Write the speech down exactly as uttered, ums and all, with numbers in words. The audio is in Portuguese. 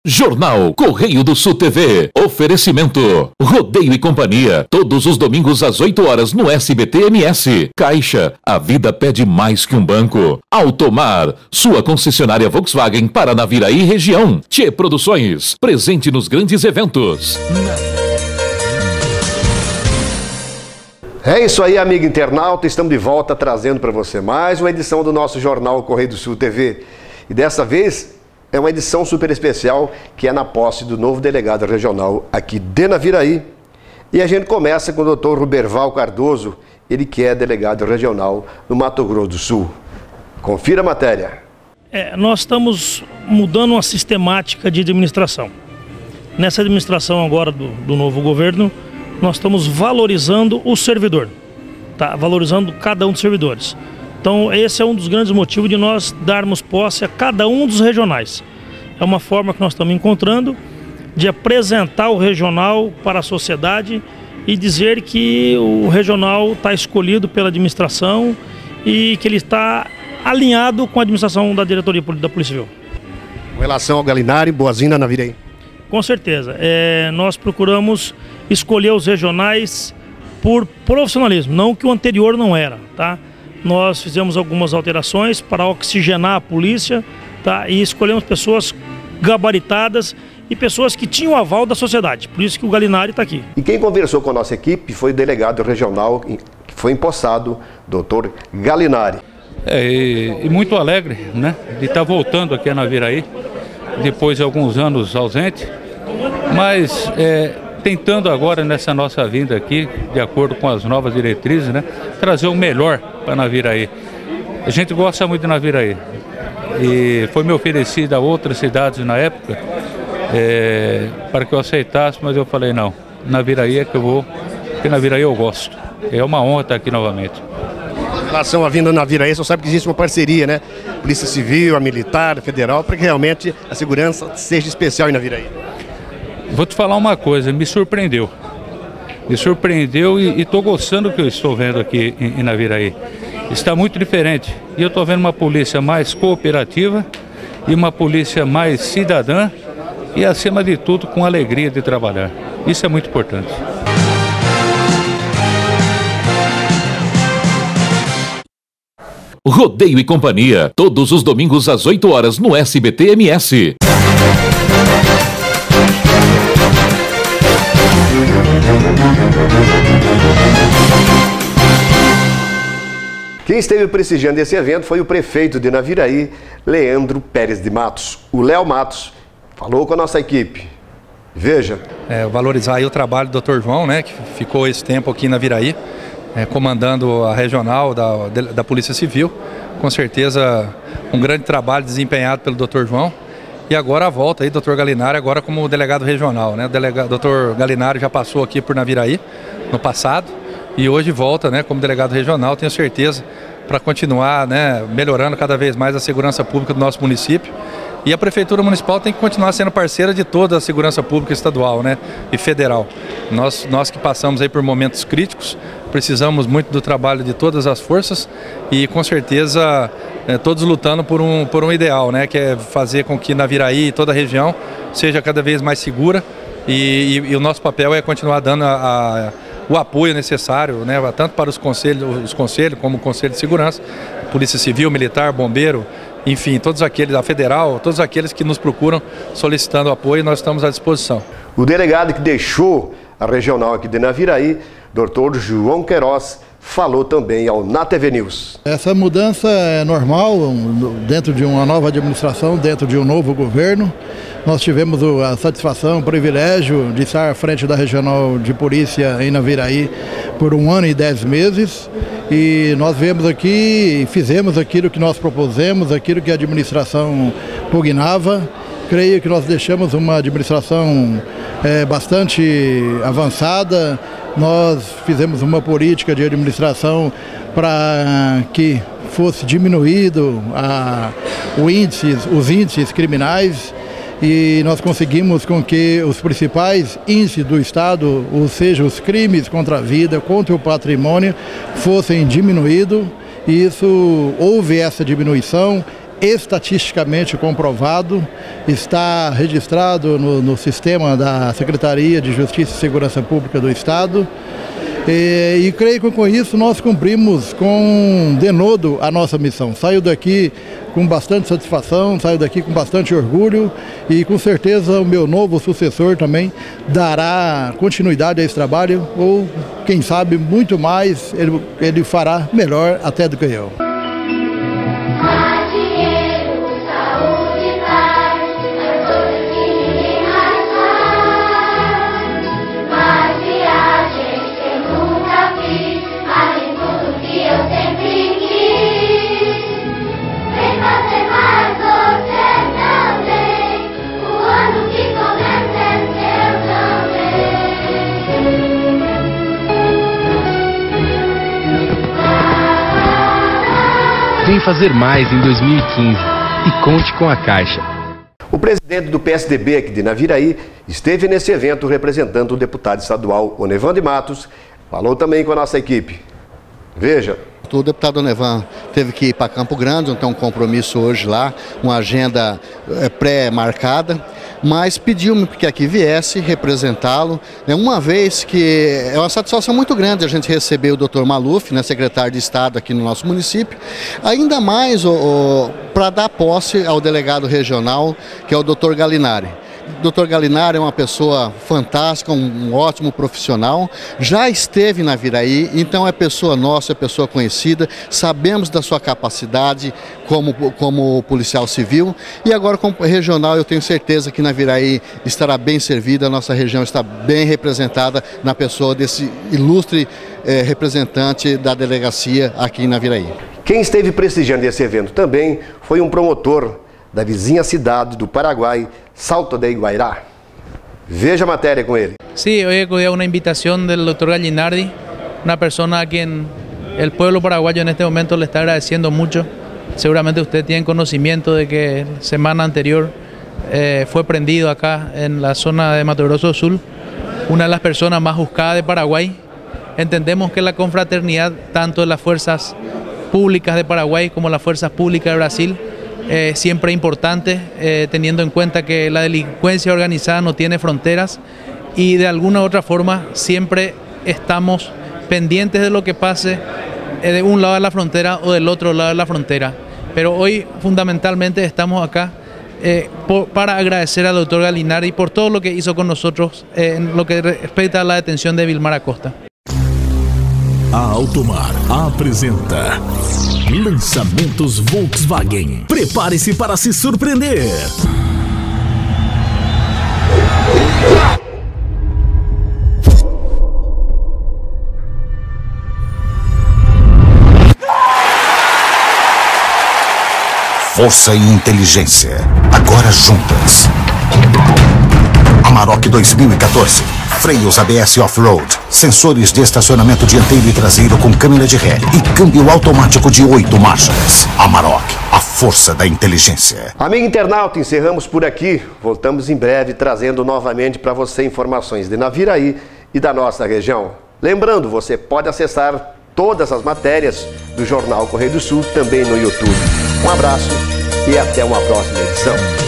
Jornal Correio do Sul T V. Oferecimento. Rodeio e Companhia. Todos os domingos às oito horas no S B T M S. Caixa. A vida pede mais que um banco. Automar. Sua concessionária Volkswagen para Naviraí e região. Tchê Produções. Presente nos grandes eventos. É isso aí, amigo internauta. Estamos de volta trazendo para você mais uma edição do nosso Jornal Correio do Sul T V. E dessa vez é uma edição super especial que é na posse do novo delegado regional aqui de Naviraí. E a gente começa com o doutor Ruberval Cardoso, ele que é delegado regional no Mato Grosso do Sul. Confira a matéria. É, nós estamos mudando uma sistemática de administração. Nessa administração agora do, do novo governo, nós estamos valorizando o servidor, tá? Valorizando cada um dos servidores. Então esse é um dos grandes motivos de nós darmos posse a cada um dos regionais. É uma forma que nós estamos encontrando de apresentar o regional para a sociedade e dizer que o regional está escolhido pela administração e que ele está alinhado com a administração da diretoria da Polícia Civil. Com relação ao Galinari, boazinha na Naviraí. Com certeza. É, nós procuramos escolher os regionais por profissionalismo, não que o anterior não era, tá? Nós fizemos algumas alterações para oxigenar a polícia, tá? E escolhemos pessoas gabaritadas e pessoas que tinham o aval da sociedade. Por isso que o Galinari está aqui. E quem conversou com a nossa equipe foi o delegado regional que foi empossado, doutor Galinari. É, e, e muito alegre, né, de estar voltando aqui a Naviraí, depois de alguns anos ausente, mas é, tentando agora nessa nossa vinda aqui, de acordo com as novas diretrizes, né, trazer o melhor para Naviraí. A gente gosta muito de Naviraí e foi me oferecido a outras cidades na época é, para que eu aceitasse, mas eu falei não, Naviraí é que eu vou, porque Naviraí eu gosto. É uma honra estar aqui novamente. Em relação à vinda na Naviraí, você sabe que existe uma parceria, né? Polícia Civil, a Militar, a Federal, para que realmente a segurança seja especial em Naviraí. Vou te falar uma coisa, me surpreendeu. Me surpreendeu e estou gostando do que eu estou vendo aqui em, em Naviraí. Está muito diferente. E eu estou vendo uma polícia mais cooperativa e uma polícia mais cidadã e, acima de tudo, com alegria de trabalhar. Isso é muito importante. Rodeio e Companhia, todos os domingos às oito horas no S B T M S. Quem esteve prestigiando esse evento foi o prefeito de Naviraí, Leandro Pérez de Matos. O Léo Matos falou com a nossa equipe. Veja. É, valorizar aí o trabalho do doutor João, né, que ficou esse tempo aqui em Naviraí, é, comandando a regional da, da Polícia Civil. Com certeza um grande trabalho desempenhado pelo doutor João. E agora a volta aí, doutor Galinari, agora como delegado regional, né? O delegado, doutor Galinari já passou aqui por Naviraí no passado e hoje volta, né, como delegado regional, tenho certeza, para continuar, né, melhorando cada vez mais a segurança pública do nosso município. E a Prefeitura Municipal tem que continuar sendo parceira de toda a segurança pública estadual, né, e federal. Nós, nós que passamos aí por momentos críticos, precisamos muito do trabalho de todas as forças e com certeza é, todos lutando por um, por um ideal, né, que é fazer com que Naviraí e toda a região seja cada vez mais segura e, e, e o nosso papel é continuar dando a, a, o apoio necessário, né, tanto para os conselhos, os conselhos como o Conselho de Segurança, Polícia Civil, Militar, Bombeiro, enfim, todos aqueles, a Federal, todos aqueles que nos procuram solicitando apoio, nós estamos à disposição. O delegado que deixou a regional aqui de Naviraí, doutor João Queiroz, falou também ao Na T V News. Essa mudança é normal dentro de uma nova administração, dentro de um novo governo. Nós tivemos a satisfação, o privilégio de estar à frente da Regional de Polícia em Naviraí por um ano e dez meses. E nós viemos aqui e fizemos aquilo que nós propusemos, aquilo que a administração pugnava. Creio que nós deixamos uma administração é, bastante avançada. Nós fizemos uma política de administração para que fosse diminuído a, o índice, os índices criminais e nós conseguimos com que os principais índices do Estado, ou seja, os crimes contra a vida, contra o patrimônio, fossem diminuídos. E isso, houve essa diminuição estatisticamente comprovado, está registrado no, no sistema da Secretaria de Justiça e Segurança Pública do Estado. E, e creio que com isso nós cumprimos com denodo a nossa missão. Saio daqui com bastante satisfação, saio daqui com bastante orgulho e com certeza o meu novo sucessor também dará continuidade a esse trabalho ou, quem sabe, muito mais, ele, ele fará melhor até do que eu. Vem fazer mais em dois mil e quinze e conte com a Caixa. O presidente do P S D B aqui de Naviraí esteve nesse evento representando o deputado estadual Onevan de Matos, falou também com a nossa equipe. Veja. O deputado Onevan teve que ir para Campo Grande, tem um compromisso hoje lá, uma agenda pré-marcada, mas pediu-me que aqui viesse representá-lo, uma vez que é uma satisfação muito grande a gente receber o doutor Maluf, né, secretário de Estado aqui no nosso município, ainda mais para dar posse ao delegado regional, que é o doutor Galinari. O doutor Galinari é uma pessoa fantástica, um, um ótimo profissional, já esteve na Naviraí, então é pessoa nossa, é pessoa conhecida, sabemos da sua capacidade como, como policial civil e agora como regional eu tenho certeza que Naviraí estará bem servida, a nossa região está bem representada na pessoa desse ilustre eh, representante da delegacia aqui em Naviraí. Quem esteve prestigiando esse evento também foi um promotor da vizinha cidade do Paraguai, Salto de Iguairá. Veja a matéria com ele. Sí, hoy acudí una invitación del doctor Gallinardi, una persona a quien el pueblo paraguayo en este momento le está agradeciendo mucho. Seguramente usted tiene conocimiento de que la semana anterior eh, fue prendido acá en la zona de Mato Grosso do Sul, una de las personas más buscadas de Paraguay. Entendemos que la confraternidad, tanto de las fuerzas públicas de Paraguay como las fuerzas públicas de Brasil, Eh, siempre importante, eh, teniendo en cuenta que la delincuencia organizada no tiene fronteras y de alguna u otra forma siempre estamos pendientes de lo que pase eh, de un lado de la frontera o del otro lado de la frontera. Pero hoy fundamentalmente estamos acá eh, por, para agradecer al doctor Galinari por todo lo que hizo con nosotros eh, en lo que respecta a la detención de Vilmar Acosta. A Automar apresenta Lançamentos Volkswagen. Prepare-se para se surpreender. Força e inteligência, agora juntas. Amarok dois mil e quatorze. Freios A B S off-road, sensores de estacionamento dianteiro e traseiro com câmera de ré e câmbio automático de oito marchas. Amarok, a força da inteligência. Amigo internauta, encerramos por aqui. Voltamos em breve trazendo novamente para você informações de Naviraí e da nossa região. Lembrando, você pode acessar todas as matérias do Jornal Correio do Sul também no YouTube. Um abraço e até uma próxima edição.